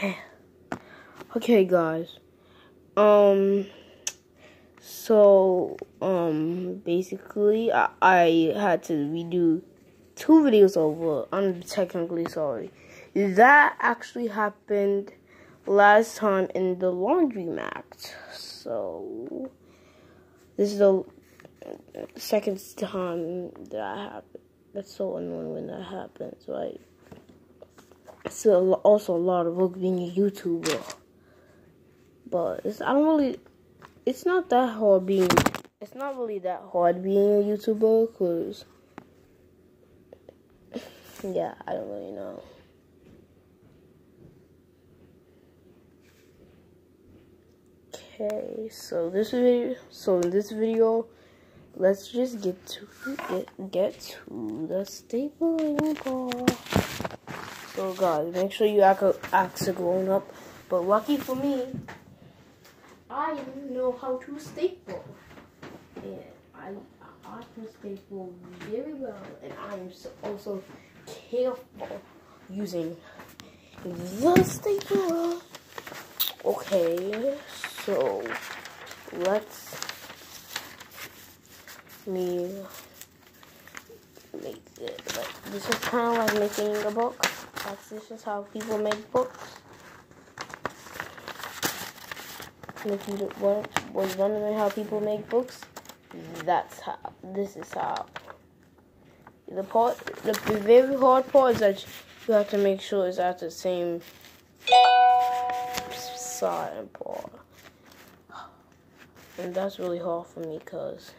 Okay, guys. Basically, I had to redo 2 videos over. I'm technically sorry. That actually happened last time in the laundromat. So, this is the second time that happened. That's so annoying when that happens, right? It's also a lot of work being a YouTuber. But it's not really that hard being a YouTuber, cause yeah, I don't really know. Okay, so in this video, let's just get to the stapling part. So guys, make sure you act a grown up. But lucky for me, I know how to staple. And I can staple very well, and I am also careful using the stapler. Okay, so let's me make it. Like, this is kind of like making a book. This is how people make books. And if you was wondering how people make books, this is how. The very hard part is that you have to make sure it's at the same side and part. And that's really hard for me because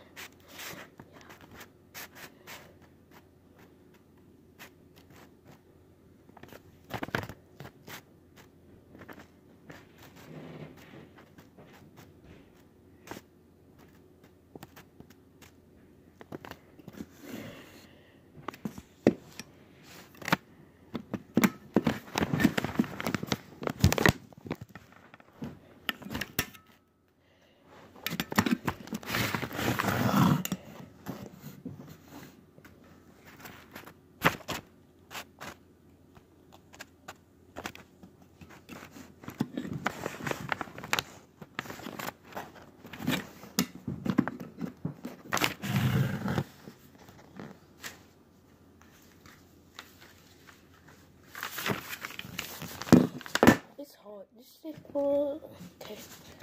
it's hard. This is for okay.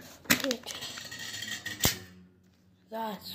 That's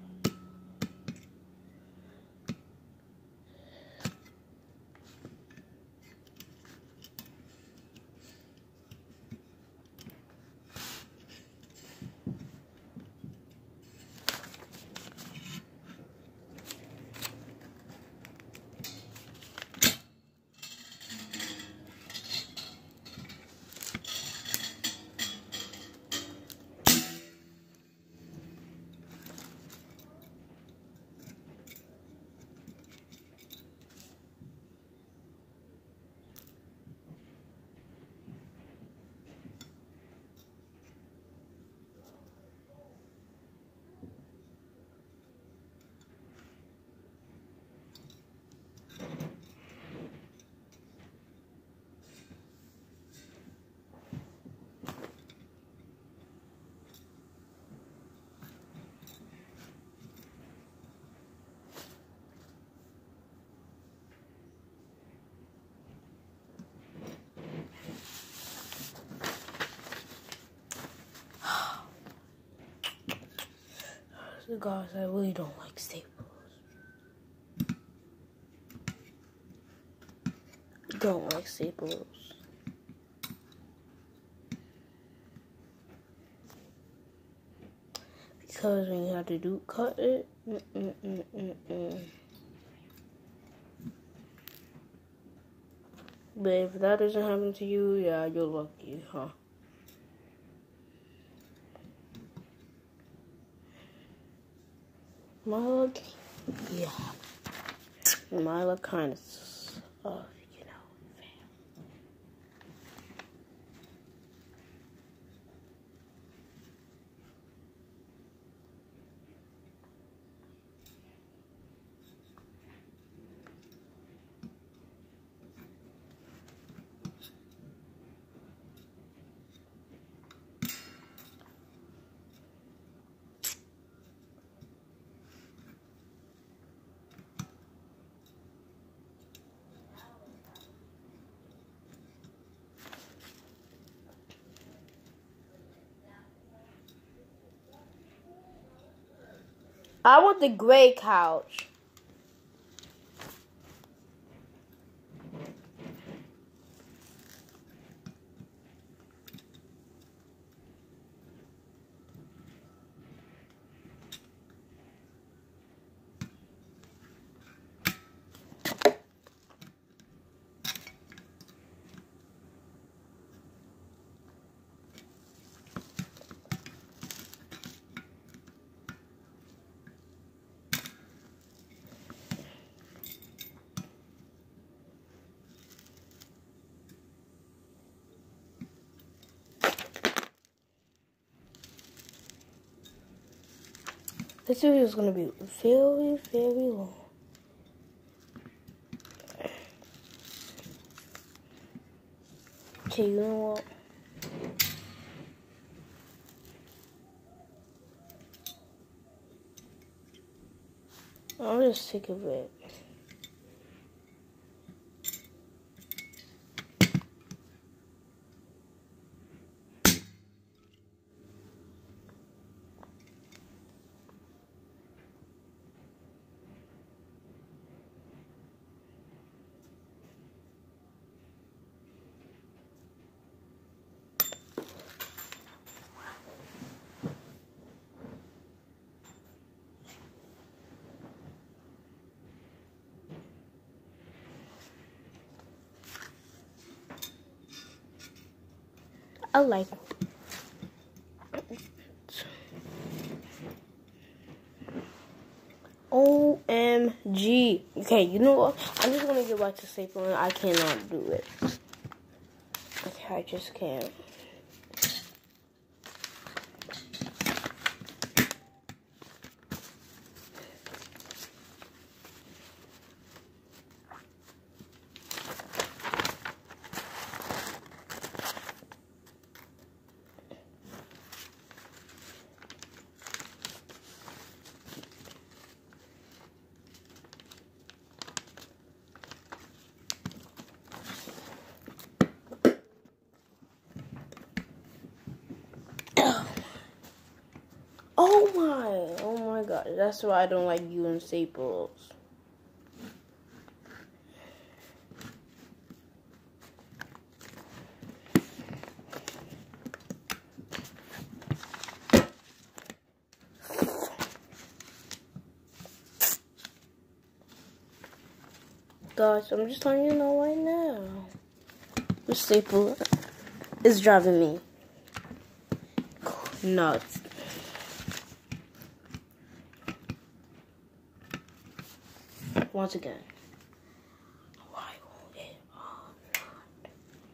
guys, I really don't like staples. Don't like staples. Because when you have to cut it. But if that doesn't happen to you, yeah, you're lucky, huh? My luck, yeah. My luck kind of, you know, I want the gray couch. This video is gonna be very, very long. Okay, you know what? I'll just take a bit. I like OMG. Okay, you know what? I'm just gonna get back to stapling. I cannot do it. Okay, I just can't. Oh my god, that's why I don't like using staples. Guys, I'm just letting you know right now. The staple is driving me nuts. Once again. Why won't it all not?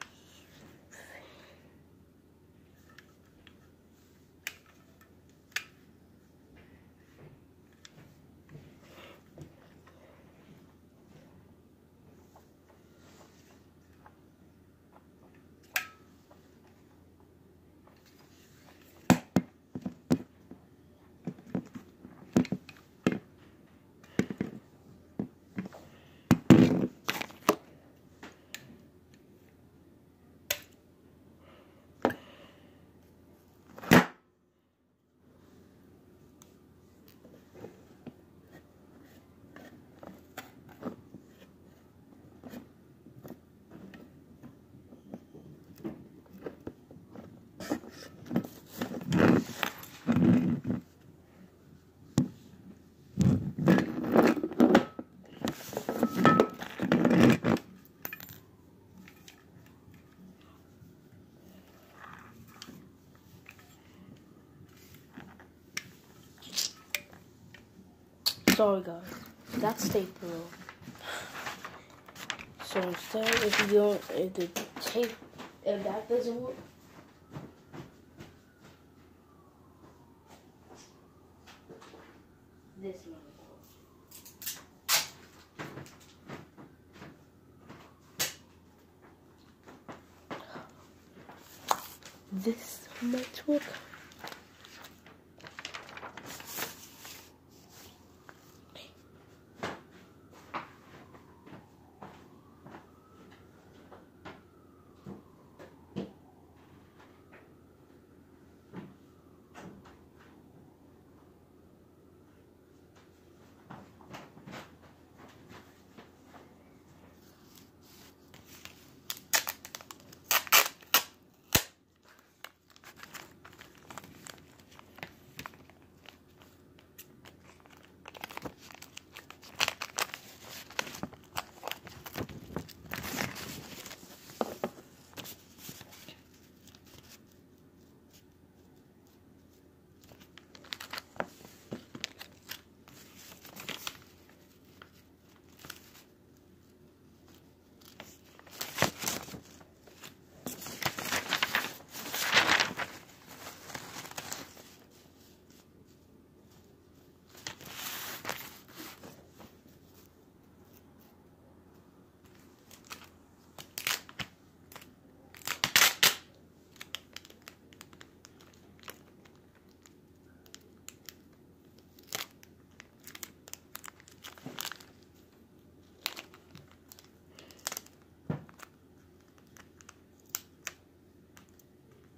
Sorry guys, that's staple. So instead, if the tape, if that doesn't work, this one works. This might work.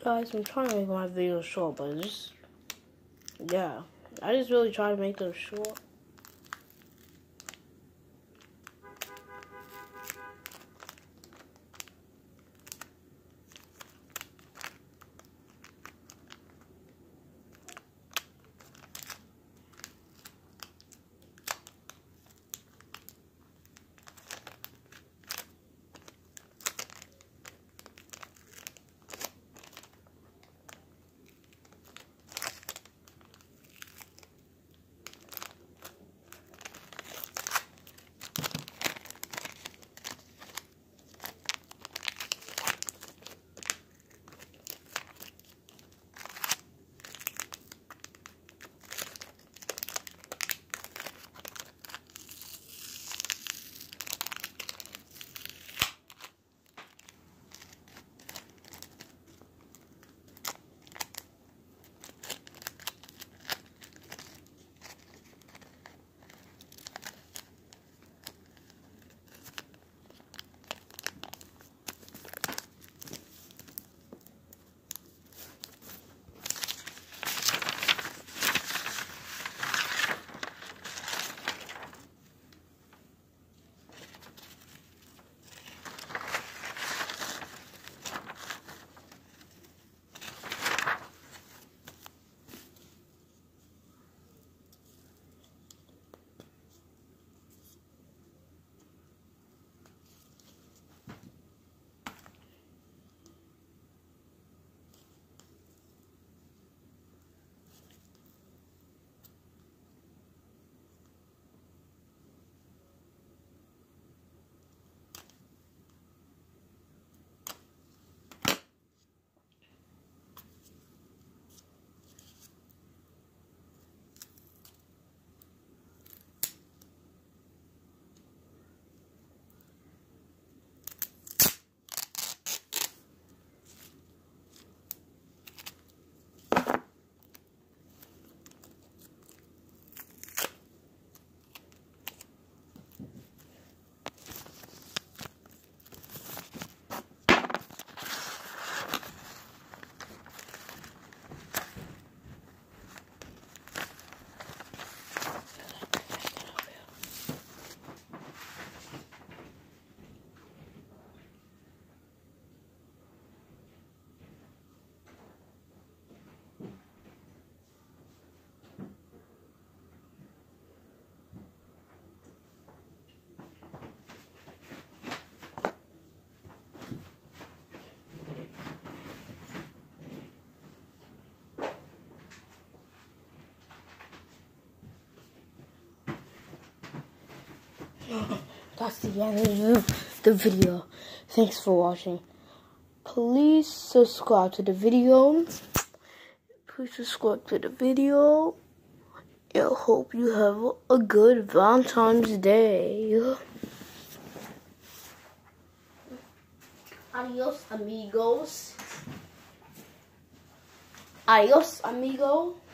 guys, I'm trying to make my videos short, but it's just, yeah, I just really try to make them short. That's the end of the video. Thanks for watching. Please subscribe to the video. Please subscribe to the video. I hope you have a good Valentine's Day. Adios, amigos. Adios, amigo.